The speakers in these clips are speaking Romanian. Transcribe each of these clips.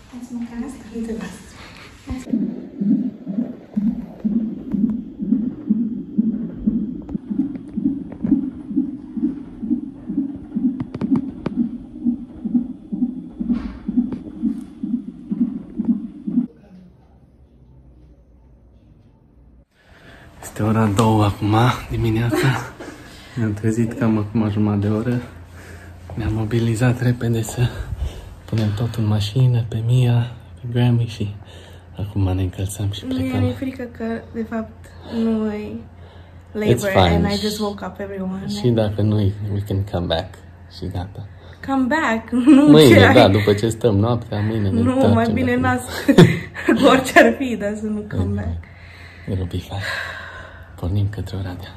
Hai să mâncăm asta. Nu te las. Este ora 2 acum, dimineața. Ne-am trezit cam acum jumătate de oră. Ne-am mobilizat repede să punem totul în mașină, pe Mia, pe Grammy și acum ne încălțăm și plecăm. Mi-e frică că, de fapt, nu e labor and I just woke up everyone. Și dacă nu, we can come back și gata. Come back? Nu, mâine, da, după ce stăm noaptea, mâine ne întoarcem. Nu, mai bine nasc cu orice ar fi, dar să nu come back. It'll be fine. Pornim către Oradea.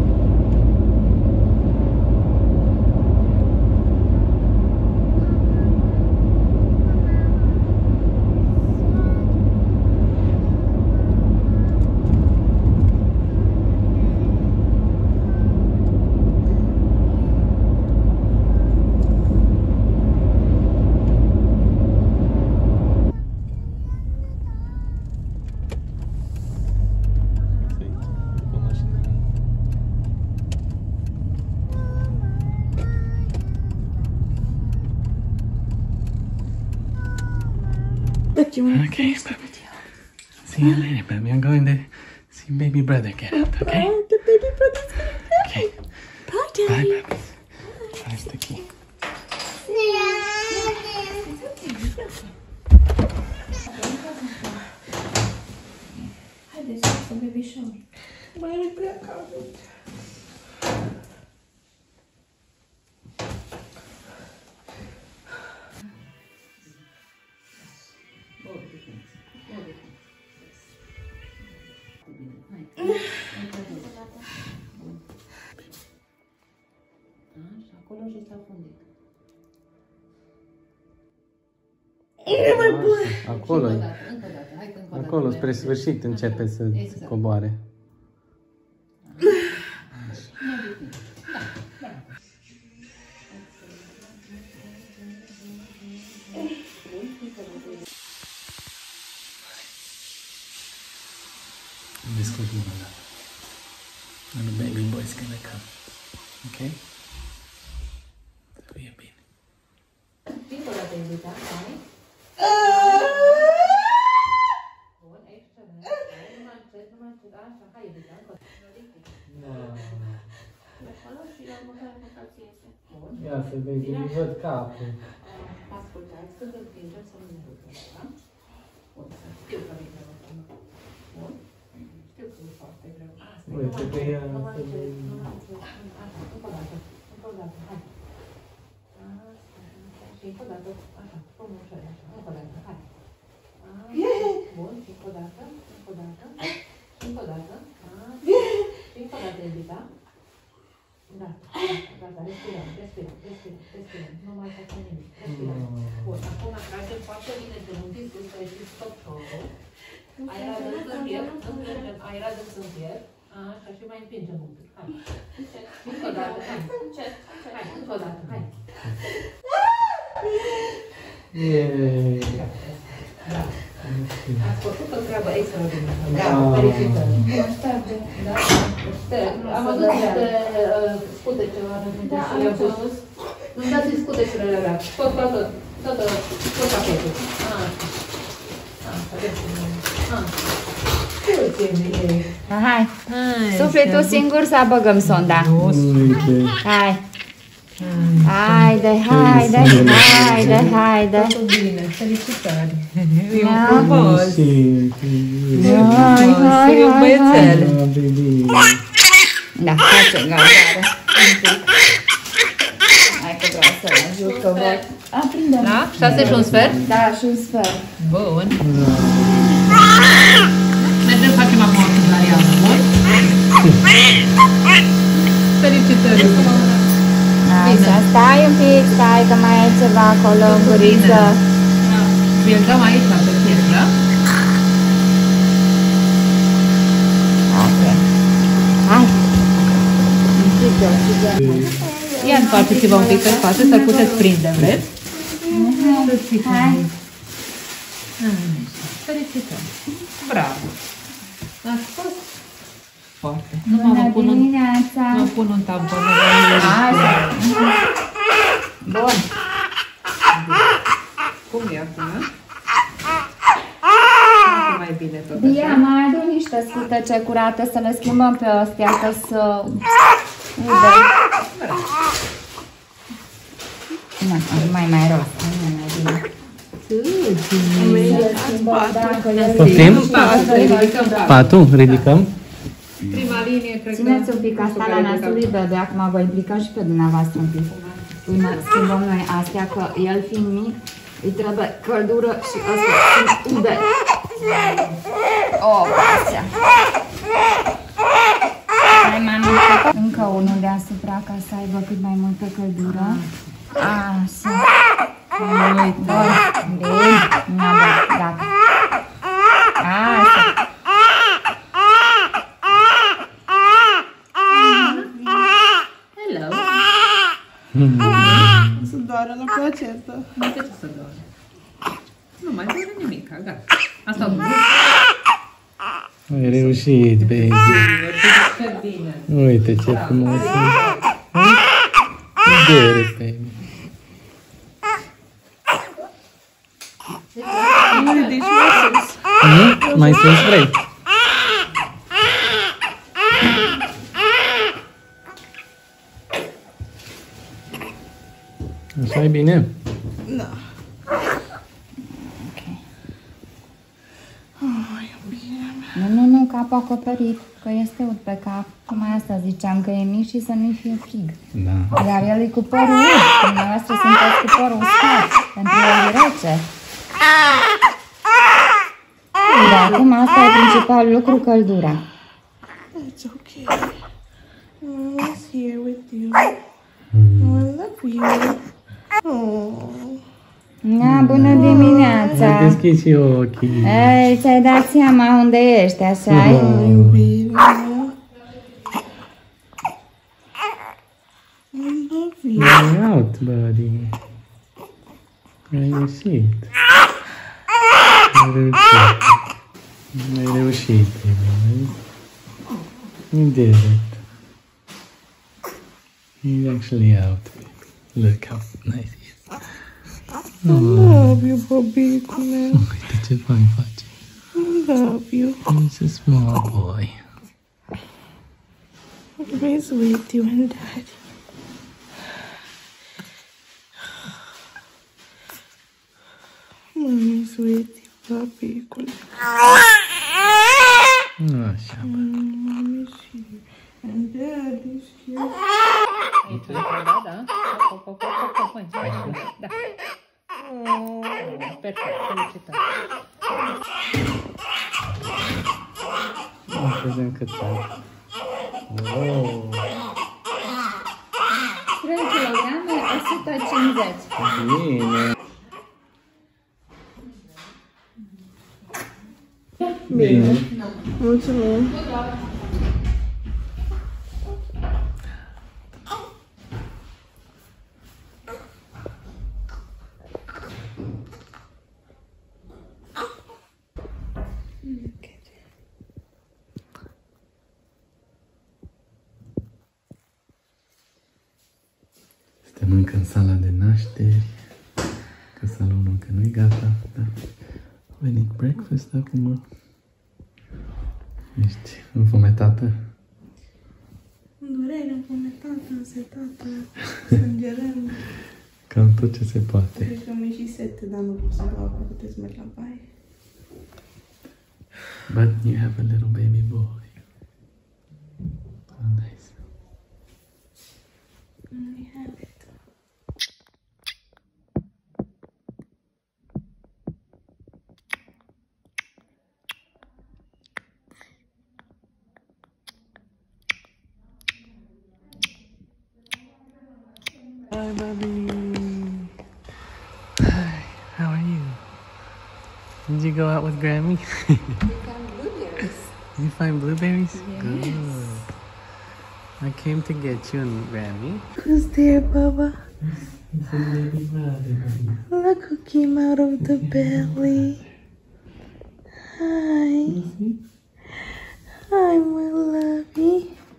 Okay, baby. See you later, baby. I'm going to see baby brother get out, okay? Oh, the baby brother's gonna get Okay. Bye, Daddy. Bye, baby. Where's the key? Haideți să bebișor. Mai nu prea cald. Acolo și s-a fundit. Acolo, Încă o dată, hai că încă o dată. acolo, spre sfârșit începe să coboare. This could be one. And the baby boy's gonna come. Okay? So we have been. Încă o dată invita, hai. Bun, excelent. Hai, numai încet, așa, hai invita, încă o dată. Acolo și la următoarea locație este. Bun. Ia să vezi, văd capul. Ascultați, când împingem să nu ne rugăm, da? Bun, știu că e greu. Bun? Știu că e foarte greu. Asta e. Uite că ea Numai să încet, vezi. numai încet. Așa, încă o dată, hai. Și încă o dată, așa, frumos, așa, încă o dată, hai. Bun, și încă o dată, încă o dată, încă o dată, și încă o dată, invita. Da, gata, respirăm, nu mai facem nimic, respirăm. Bun, acum tragem foarte bine de unghii sus, să ieșiți tot șorul. Aer adânc în piept, împingem aer adânc în piept, așa, și mai împingem un pic, hai. Încă o dată, hai. Hai, încă o dată, hai. Da. Ați făcut o treabă extraordinară. Bravo, felicitări. Da? Am văzut niște scutece la rădinte și le-am pus. Îmi dați scutecele alea. Tot pachetul. Hai, sufli tu singur să băgăm sonda. Hai. Haide. Totul bine, felicitări. E un frumos. Hai. E un băiețel. Da, facem gardare. Hai că vreau să-l ajut că văd. Aprinde. Da? 6 și un sfert? Da, și un sfert. Bun. Mergem, facem acum o cezariană, bun? Felicitări. Așa, stai un pic, stai că mai e ceva acolo în guriță. Vi-l dăm aici la piept, da? Ok. Hai. Ia întoarceți-vă un pic în față, să-l puteți prinde, vreți? Hai. Felicitări. Bravo. Ați fost foarte. Bună dimineața. Mă pun un tampon. Așa. Bun. Cum e acum? Mai bine tot Bia, așa. mai adu niște scutece curate să le schimbăm pe astea, că să udă. Mai rost. Mai bine. Poftim? Patul? Ridicăm? Prima linie, cred că... Țineți un pic asta la nasul lui Bebe, acum vă implica și pe dumneavoastră un pic. Schimbăm noi astea, că el fiind mic, îi trebuie căldură și ăsta sunt ude. O, astea. Hai, mami, încă unul deasupra ca să aibă cât mai multă căldură. Așa. Bun, bine, gata. Așa. Hello. Să doară la placentă. Nu știu ce să doare. Nu mai doare nimic, gata. Asta o Ai reușit, baby. ce bine. Uite ce frumos e. Get it, baby. Nu ridici mai sus. Mai sus vrei? Așa e bine? Da. Nu, capul acoperit, că este ud pe cap. Tocmai asta ziceam, că e mic și să nu-i fie frig. Da. Dar el e cu părul ud. Dumneavoastră sunteți cu părul uscat. Pentru el e rece. Dar acum asta e principalul lucru, căldura. It's okay. I was here with you. I love you. Oh. Bună dimineața! Ai deschis și ochii. Ei, ți-ai dat seama unde ești, așa-i? Iubire. I love you. You're out, buddy. Ai reușit. Ai reușit. Ai reușit, baby. You did it. He's actually out, baby. Look how nice he is. I love you, Bobicule. Uite ce fain face. I love you. He's a small boy. Always with you and Daddy. Mommy's with you, Bobicule. Așa, bă. Mommy's here and Daddy's here. Da, da. Da. Perfect, felicitări. Vedem cât ai. Wow. 3 kg, 150. Bine. Bine. Mulțumim. Suntem încă în sala de nașteri, că salonul încă nu-i gata, dar a venit breakfast acum. Ești înfometată? Durere, înfometată, însetată, sângerând. Cam tot ce se poate. Cred că mi-e și sete, dar nu pot să beau apă, puteți să merg la baie. But you have a little baby boy. Oh, nice. We have it. Hi, Bobby. Hi, how are you? Did you go out with Grammy? You find blueberries? Yes. Good. I came to get you and Grammy. Who's there, Baba? It's a baby brother. Look who came out of the belly. Hi, my lovey.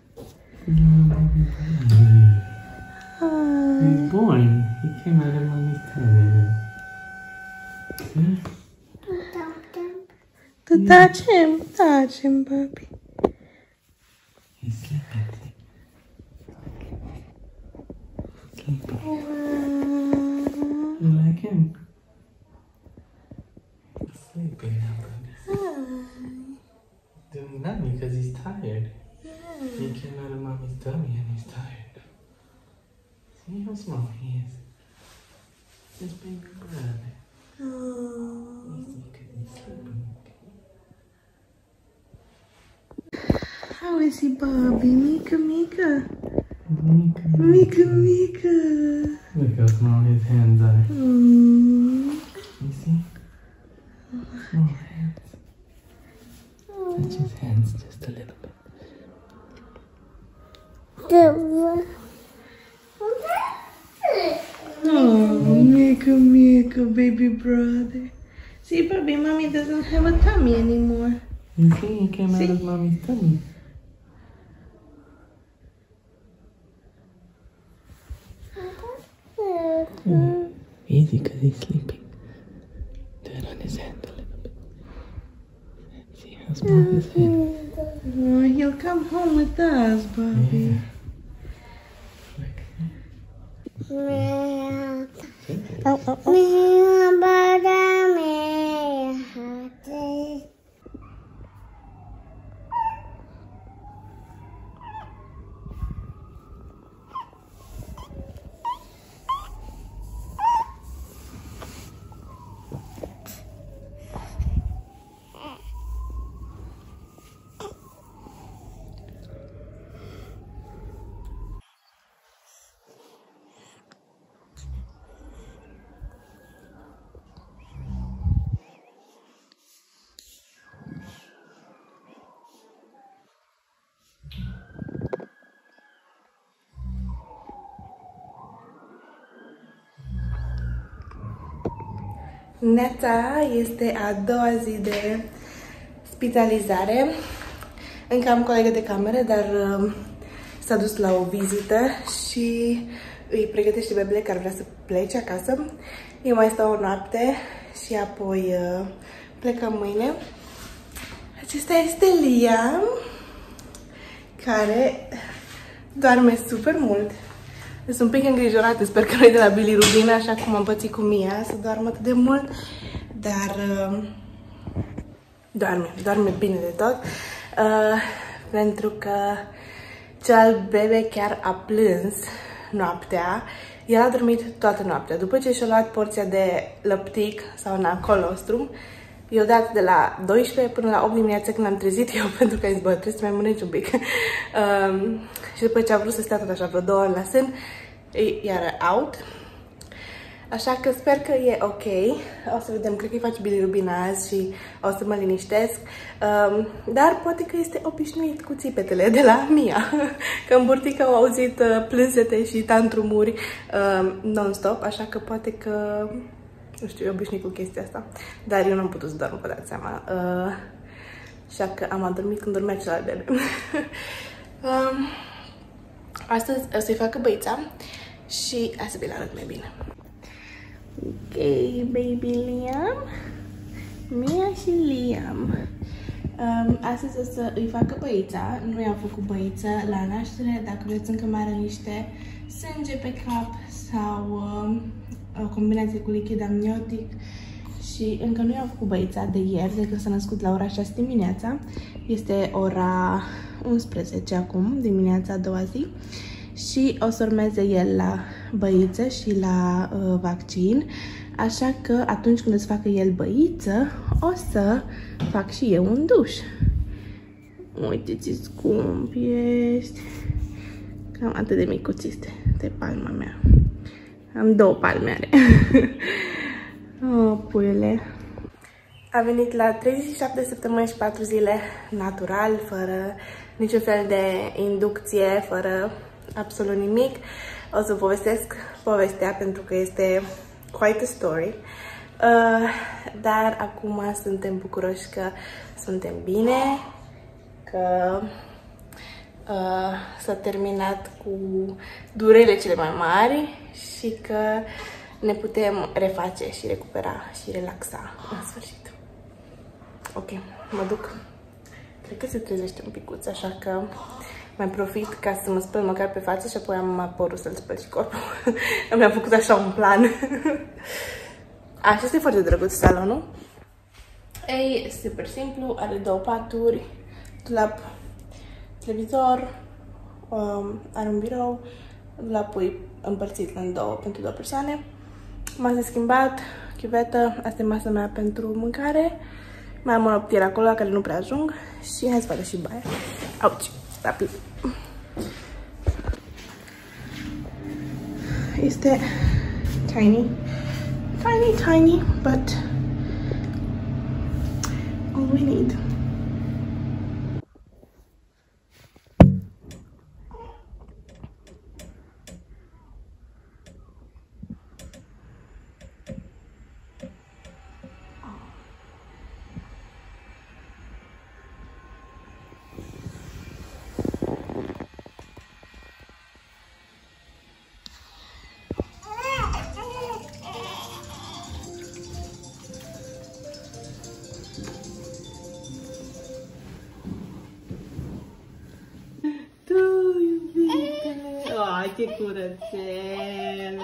Hi. He's born. He came out of mommy's tummy. See? To touch him, puppy. He's sleeping. Sleeping. You like him? He's sleeping now, baby. Doing nothing because he's tired. He came out of mommy's tummy and he's tired. See how small he is. This baby brother. Easy because he's sleeping. How is he, Bobby? Mika. Mika. Look how small his hands are. You see? Small hands. Touch his hands just a little bit. Oh, Mika, baby brother. See, Bobby, mommy doesn't have a tummy anymore. You see, he came out of mommy's tummy. Easy, because he's sleeping. Do it on his hand a little bit. See how small his hand is? Oh, he'll come home with us, Bobby. Yeah. Neața, este a doua zi de spitalizare. Încă am colegă de cameră, dar s-a dus la o vizită și îi pregătește bebele care vrea să plece acasă. Eu mai stau o noapte și apoi plecăm mâine. Acesta este Liam, care doarme super mult. Sunt un pic îngrijorată, sper că nu-i de la bilirubină, așa cum am pățit cu Mia, să doarmă atât de mult, dar doarme bine de tot, pentru că celălalt bebe chiar a plâns noaptea. El a dormit toată noaptea. După ce și-a luat porția de lăptic sau na colostrum, i-a dat de la 12 până la 8 dimineața când am trezit eu, pentru că am zis, bă, trebuie să mai mănânci un pic. Și după ce a vrut să stea tot așa vreo 2 ori la sân, iar out. Așa că sper că e ok. O să vedem, cred că îi face bilirubina azi și o să mă liniștesc. Dar poate că este obișnuit cu țipetele de la Mia. Că în burtică au auzit plânsete și tantrumuri non-stop, așa că poate că, nu știu, e obișnuit cu chestia asta. Dar eu nu am putut să dorm, vă dați seama. Așa că am adormit când dormea celălalt bebe. Astăzi o să-i facă băița și hai să vi-l arăt mai bine. Ok, baby Liam, Mia și Liam. Astăzi o să îi facă băița. Nu i-am făcut băiță la naștere. Dacă vreți, încă mai are niște sânge pe cap sau o combinație cu lichid amniotic. Și încă nu i-am făcut băița de ieri, de când s-a născut la ora 6 dimineața. Este ora 11 acum, dimineața a doua zi. Și o să urmeze el la băiță și la vaccin. Așa că atunci când îți facă el băiță, o să fac și eu un duș. Uite ce scump ești. Cam atât de micuț este palma mea. Am 2 palme are. Oh, puiule. A venit la 37 săptămâni și 4 zile natural, fără niciun fel de inducție, fără absolut nimic. O să povestesc povestea pentru că este quite a story. Dar acum suntem bucuroși că suntem bine, că s-a terminat cu durerile cele mai mari și că ne putem reface și recupera și relaxa în sfârșit. Ok, mă duc. Cred că se trezește un picuț, așa că mai profit ca să mă spăl măcar pe față și apoi am părul să-l spăl și corpul. Mi-am făcut așa un plan. Așa este foarte drăguț salonul. E super simplu, are 2 paturi, dulap, televizor, are un birou, dulapul e împărțit în 2 pentru 2 persoane, masă schimbat, chiuvetă, asta e masa mea pentru mâncare, mai am un optier acolo la care nu prea ajung și hai să facă și baia. Auci, rapid. Este tiny, but all we need. Ai, ce curățel!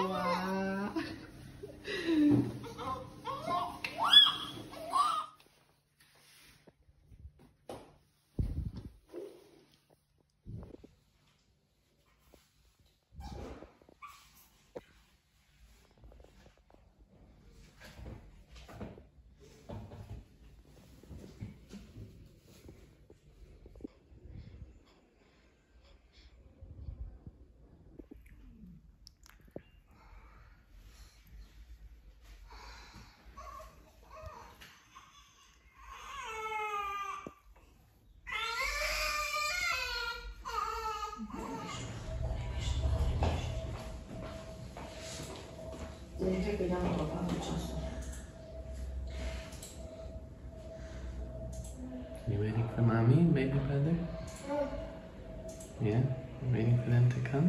You waiting for mommy and baby brother? Yeah? You waiting for them to come?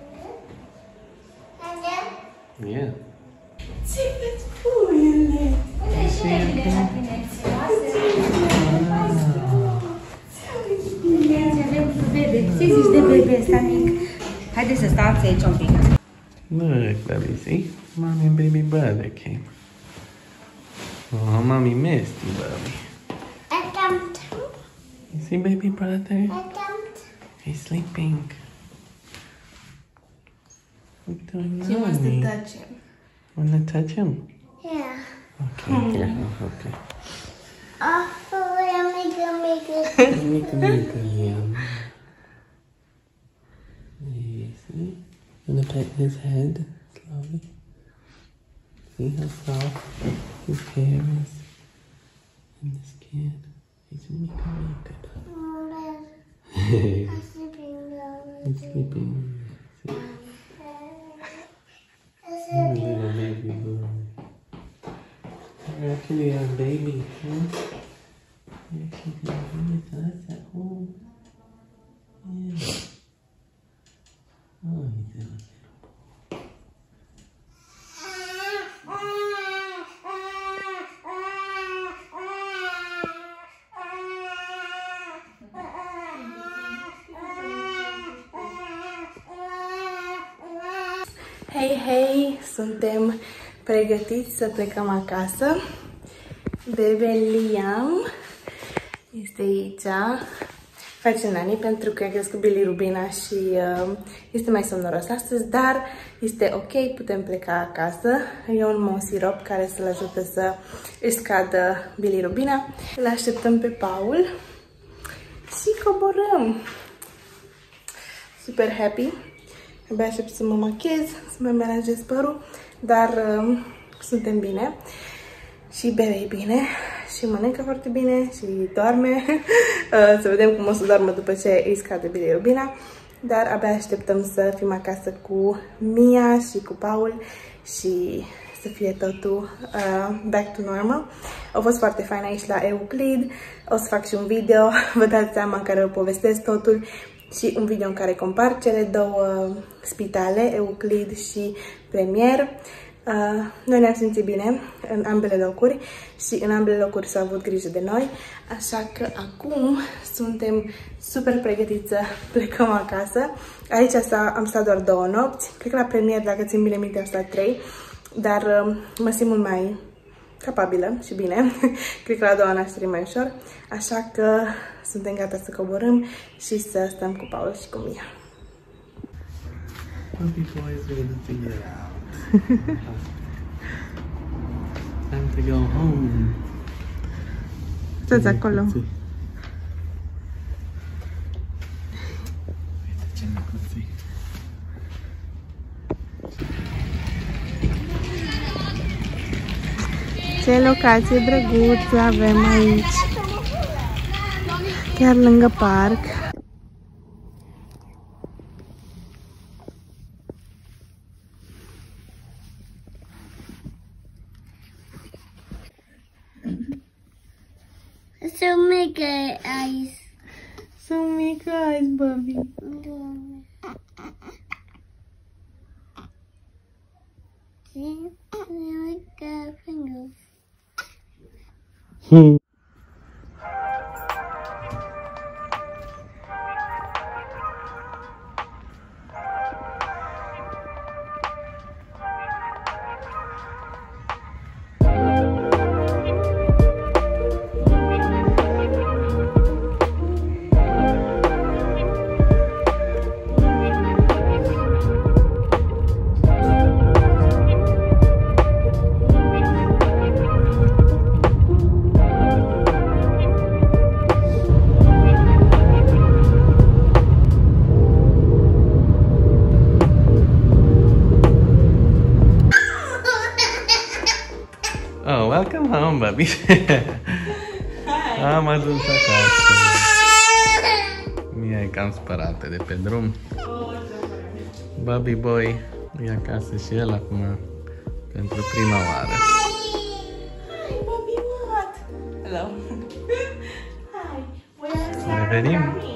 Yeah. Ce-ți puiule! Ce zici de bebe ăsta mic? Haideți să stați aici un pic. Look, baby, see? Mommy and baby brother came. Oh, mommy missed you, baby. You see baby brother? He's sleeping. What are you doing, She wants to mommy? touch him. Wanna touch him? Yeah. Okay, here. Okay. Oh, make it. Make a yum. See? Wanna pet his head slowly? See how soft his hair is? And this kid, he's make it. He's sleeping. See? Oh, little baby boy. You're actually a baby, huh? You're actually with us at home. Yeah. Oh, he's a little boy. Hei, suntem pregătiți să plecăm acasă. Bebe Liam este aici. Face nani pentru că a crescut bilirubina și este mai somnoros astăzi, dar este ok, putem pleca acasă. E un mon-sirop care să-l ajute să își scadă bilirubina. Îl așteptăm pe Paul și coborâm. Super happy. Abia aștept să mă machez, să mă melanjez părul, dar suntem bine. Și Bebe e bine și mănâncă foarte bine și doarme. Să vedem cum o să doarmă după ce îi scade bilirubina. Dar abia așteptăm să fim acasă cu Mia și cu Paul și să fie totul back to normal. A fost foarte fain aici la Euclid. O să fac și un video, vă dați seama, în care vă povestesc totul și un video în care compar cele două spitale, Euclid și Premier. Noi ne-am simțit bine în ambele locuri și în ambele locuri s-a avut grijă de noi, așa că acum suntem super pregătiți să plecăm acasă. Aici am stat doar 2 nopți, cred că la Premier, dacă țin bine minte, am stat 3, dar mă simt mult mai capabilă și bine. Cred că la 2 nașteri e mai ușor, așa că suntem gata să coborâm și să stăm cu Paul și cu Mia. Time to go home. Stați acolo. Uite ce micuții. Ce locație drăguță avem aici. Chiar lângă parc. So mega eyes. So mică eyes, Bobby. See? Mega fingers. Oh, welcome home, Bobby. Am ajuns acasă. Mia e cam spărată de pe drum. Bobby Boy e acasă și el acum pentru prima oară. Hi, Bobby, what? Hello. Hi. Revenim.